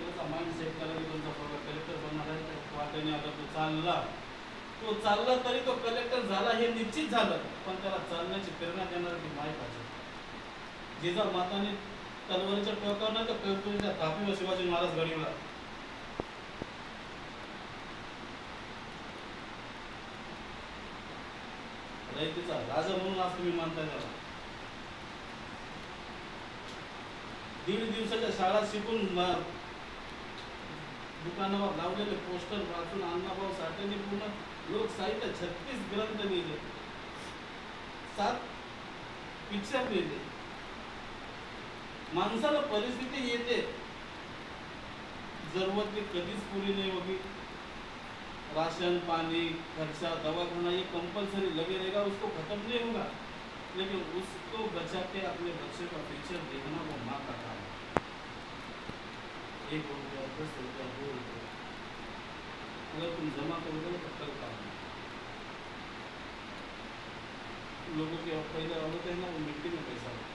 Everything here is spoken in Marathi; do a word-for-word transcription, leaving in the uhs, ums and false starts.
कलेक्टरचा माइंड सेट करा की तुमचा पोरगा कलेक्टर बनणार आहे. त्या वाटेने अगर तो चालला तो चालला तरी तो कलेक्टर झाला हे निश्चित झालं, पण त्याला चालण्याची प्रेरणा देणारी ती माय पाहिजे. जिजामाताने तलवारीच्या टोकावर नाही तर कळकळीच्या थापीवर शिवाजी महाराज घडविला. रयतेचा राजा म्हणून आज तुम्ही मानताय त्याला. दीड दिवसाच्या शाळा शिकून दुकानावर लावलेले पोस्टर वाचून अण्णाभाऊ साठेंनी पूर्ण लोकसाहित्य छत्तीस ग्रंथ लिहिले, सात पिक्चर लिहिले. माणसाला परिस्थिती येते, जरूरत कधीच पुरी नहीं होगी. राशन पानी खर्चा दवाखाना ये कंपलसरी लगे रहेगा, उसको खत्म नहीं होगा, लेकिन उसको बचा के अपने बच्चे का पिक्चर देखना वो माँ का काम है. एक रुपया दस रुपया दो रुपया अगर तुम जमा करोगे तो कल काम है. लोगों के पहले औरत है ना वो मिट्टी में पैसा